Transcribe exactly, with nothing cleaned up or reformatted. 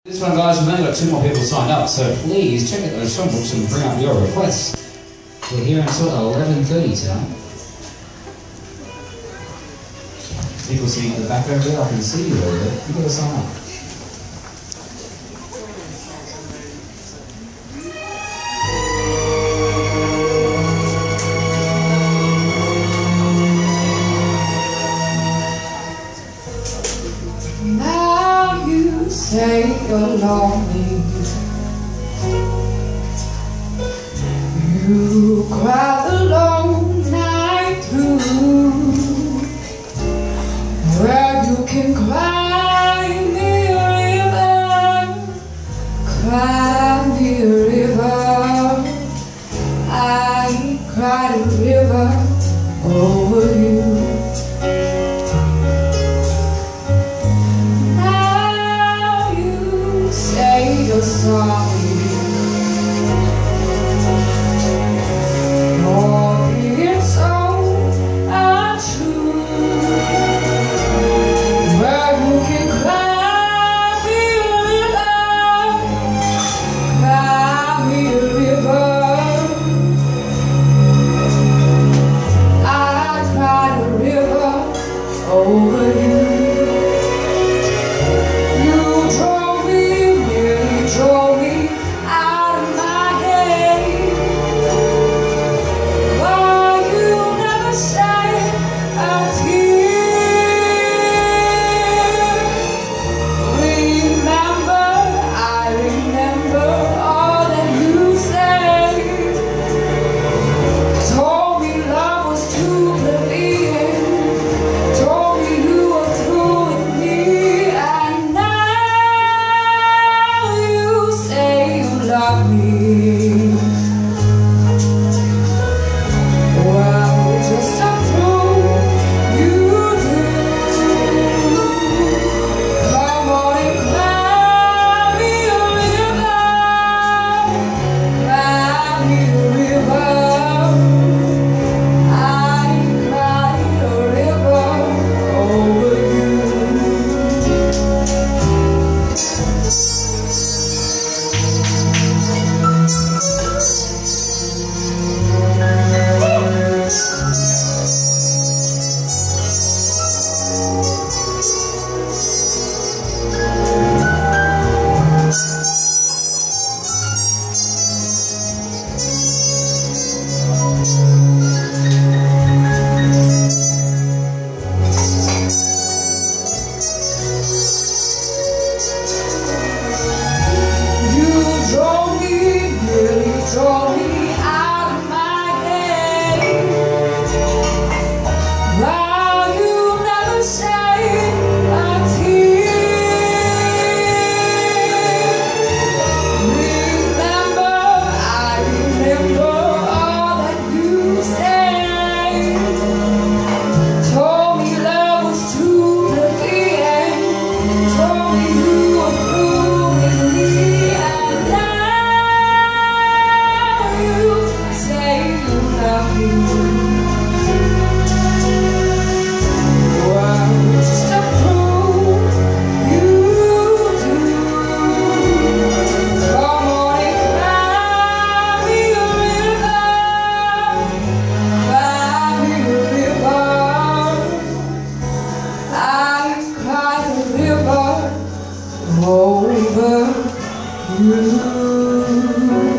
This one, guys, we've only got two more people signed up, so please check out those songbooks and bring up your requests. We're here until eleven thirty tonight. People sitting at the back over there, I can see you over there. You've got to sign up. Now you say you're lonely. You cry the long night through. Well, you can cry me a river, cry me a river. I cried a river over you. Now you say you're sorry. Over you, you drove me, really drove me out of my head. But you never shed a tear. Remember, I remember all that you said. Told me love was too plebeian. Love me. Well, just a fool you do. Come on and cry me a river, cry me a river. I cried a river over you. Drove me out of my head. Well, you never shed a tear. Remember, I remember all that you said. Told me love was too plebeian. Told me you were through with me, and now say you love me. Well, just to prove you do. Come on and cry me a river, cry me a river. I cried a river over you.